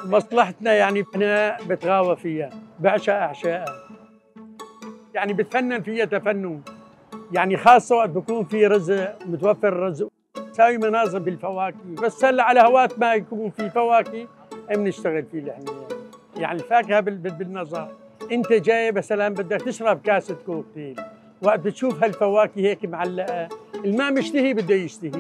مصلحتنا يعني أنا بتغاوى فيها، بعشق أعشائها، يعني بتفنن فيها تفنن، يعني خاصة وقت بكون في رزق متوفر رزق، ساوي مناظر بالفواكه، بس هلا على هوات ما يكون في فواكه بنشتغل فيه نحن يعني الفاكهة بالنظر، أنت جاي مثلا بدك تشرب كاسة كوكتيل، وقت بتشوف هالفواكه هيك معلقة، الماء مشتهي بده يشتهي.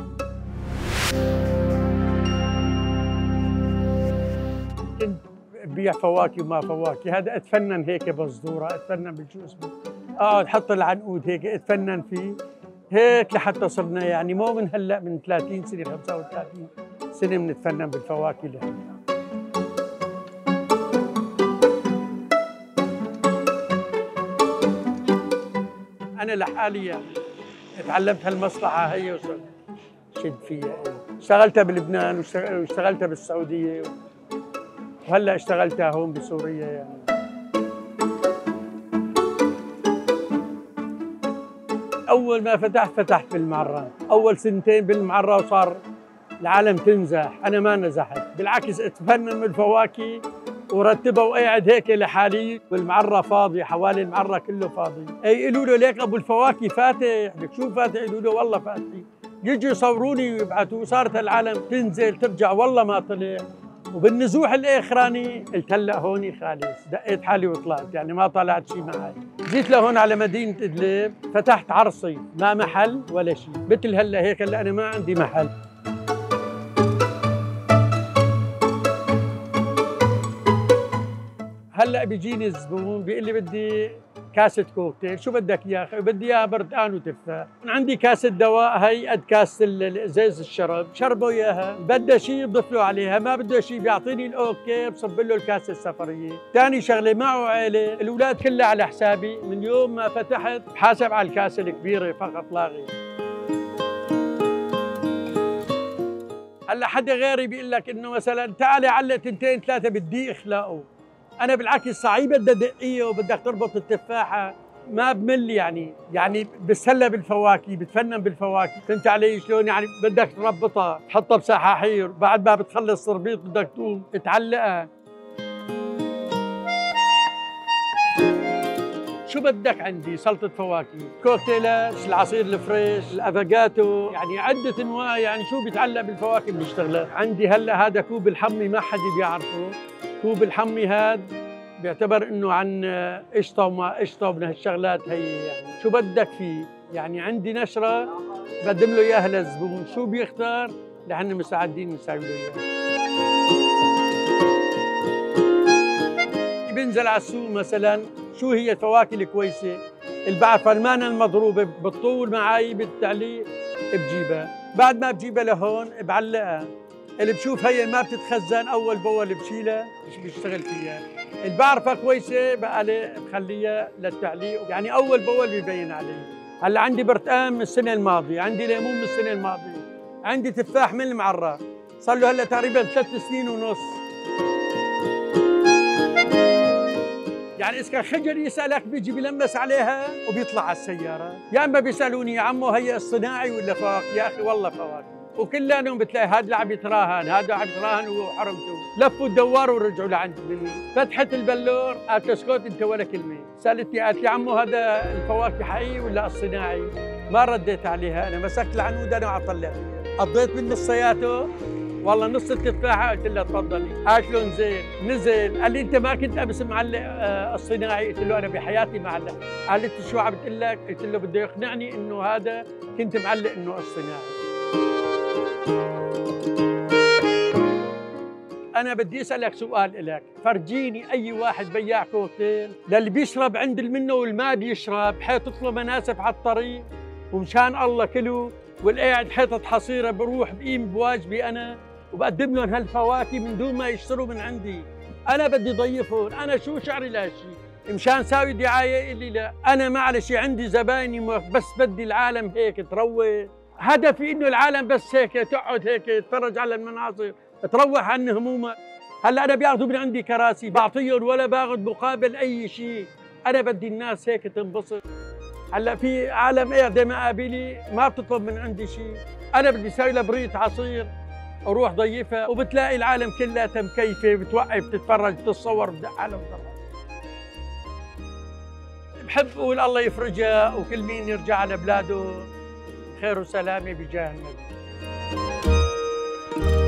كنت ببيع فواكه وما فواكه، هذا اتفنن هيك بصدوره، اتفنن بالشو اسمه، اقعد حط العنقود هيك اتفنن فيه، هيك لحتى صرنا يعني مو من هلا، من 30 سنه 35 سنه بنتفنن بالفواكه اللي انا لحالي يعني تعلمت هالمصلحه هي وصرت شد فيها، اشتغلتها بلبنان واشتغلتها بالسعوديه، وهلا اشتغلتها هون بسوريا يعني. اول ما فتحت بالمعرة، اول سنتين بالمعرة وصار العالم تنزح، انا ما نزحت، بالعكس اتفنن بالفواكه ورتبها وقاعد هيك لحالي، والمعرة فاضي، حوالي المعرة كله فاضي، اي يقولوا له ليك ابو الفواكه فاتح، لك شو فاتح؟ يقولوا له والله فاتح، يجوا يصوروني ويبعثوا، صارت العالم تنزل ترجع والله ما طلع، وبالنزوح الاخراني قلت هلا هوني خالص، دقيت حالي وطلعت، يعني ما طلعت شيء معي، جيت لهون على مدينة إدلب، فتحت عرصي، ما محل ولا شيء، مثل هلا هيك، هلا أنا ما عندي محل. هلا بيجيني الزبون بيقول لي بدي كاسة كوكتيل، شو بدك يا أخي؟ بدي إياها برتقان وتفاح، عندي كاسة دواء هي قد كاسة الإزاز الشرب، شربوا إياها، بده شيء بضيف له عليها، ما بده شيء بيعطيني الأوكي بصب له الكاسة السفرية، ثاني شغلة معه عيلة، الأولاد كلها على حسابي، من يوم ما فتحت بحاسب على الكاسة الكبيرة فقط لا غير. هلا حدا غيري بيقول لك إنه مثلا تعالي علق تنتين ثلاثة بدي إخلاقه، أنا بالعكس صعيب بدها دقية وبدك تربط التفاحة، ما بمل يعني بسهلا بالفواكه، بتفنن بالفواكه، فهمت علي شلون؟ يعني بدك تربطها، تحطها بسحاحير، بعد ما بتخلص تربيط بدك تقوم تعلقها. شو بدك عندي؟ سلطة فواكه، كوكتيلات، العصير الفريش، الافوكادو، يعني عدة انواع، يعني شو بيتعلق بالفواكه بنشتغلها. عندي هلا هذا كوب الحمي ما حد بيعرفه، كوب الحمي هذا بيعتبر انه عن قشطه وما قشطه ومن هالشغلات هي، يعني شو بدك فيه؟ يعني عندي نشره بقدم له اياها للزبون، شو بيختار؟ لحنا مساعدين نسوي له اياها. بنزل على السوق مثلا، شو هي الفواكه الكويسه؟ البعفرمانه المضروبه بالطول معي بالتعليق بجيبها، بعد ما بجيبها لهون بعلقها، اللي بشوف هي ما بتتخزن اول باول بشيلها بشتغل فيها، اللي بعرفها كويسه بقى بخليها للتعليق، يعني اول باول بيبين علي. هلا عندي برتقان من السنه الماضيه، عندي ليمون من السنه الماضيه، عندي تفاح من المعرة، صار له هلا تقريبا 3 سنين ونص. يعني إذا كان خجل يسألك بيجي بيلمس عليها وبيطلع على السيارة، يا إما بيسألوني يا عمو هي الصناعي ولا فواكه؟ يا أخي والله فواكه، وكلانهم بتلاقي هذا اللي عم يتراهن، هذا عم يتراهن وحرمته، لفوا الدوار ورجعوا لعند مني، فتحت البلور قالت اسكت أنت ولا كلمة، سألتني قالت لي عمو هذا الفواكه حقيقي ولا الصناعي؟ ما رديت عليها، أنا مسكت العنود أنا وعم طلع فيها، قضيت من نصياته، والله نص التفاحة قلت لها تفضلي، قالت له نزل، قال لي أنت ما كنت أمس معلق الصناعي؟ قلت له أنا بحياتي ما علق، قالت لي شو عم بتقول لك؟ قلت له بده يقنعني إنه هذا كنت معلق إنه الصناعي. أنا بدي أسألك سؤال إلك، فرجيني أي واحد بياع كوكتيل للي بيشرب عند المنه والما بيشرب، حيطت له مناسف على الطريق ومشان الله كله، والقاعد حيطة حصيرة بروح بقيم بواجبي أنا وبقدم لهم هالفواكه من دون ما يشتروا من عندي، أنا بدي ضيفهم، أنا شو شعري لهالشيء؟ مشان ساوي دعاية يقول لي لا، أنا ما على شيء، عندي زبايني بس بدي العالم هيك تروح، هدفي إنه العالم بس هيك تقعد هيك تتفرج على المناظر، تروح عن همومها. هلا أنا بياخذوا من عندي كراسي بعطيهم ولا باخذ مقابل أي شيء، أنا بدي الناس هيك تنبسط. هلا في عالم قاعده مقابلي ما بتطلب من عندي شيء، انا بدي اسوي لها بريت عصير اروح ضيفها وبتلاقي العالم كلها مكيفه، بتوقف تتفرج تتصور على وضعها. بحب اقول الله يفرجها وكل مين يرجع على بلاده خير وسلامه بجاه النبي.